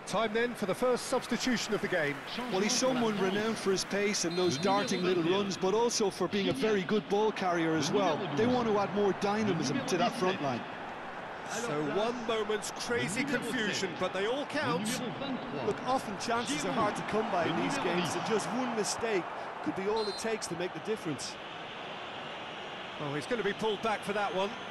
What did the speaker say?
Time then for the first substitution of the game. Well, he's someone renowned for his pace and those darting little runs, but also for being a very good ball carrier as well. They want to add more dynamism to that front line. So one moment's crazy confusion, but they all count. Look, often chances are hard to come by in these games, and just one mistake could be all it takes to make the difference. Oh, he's going to be pulled back for that one.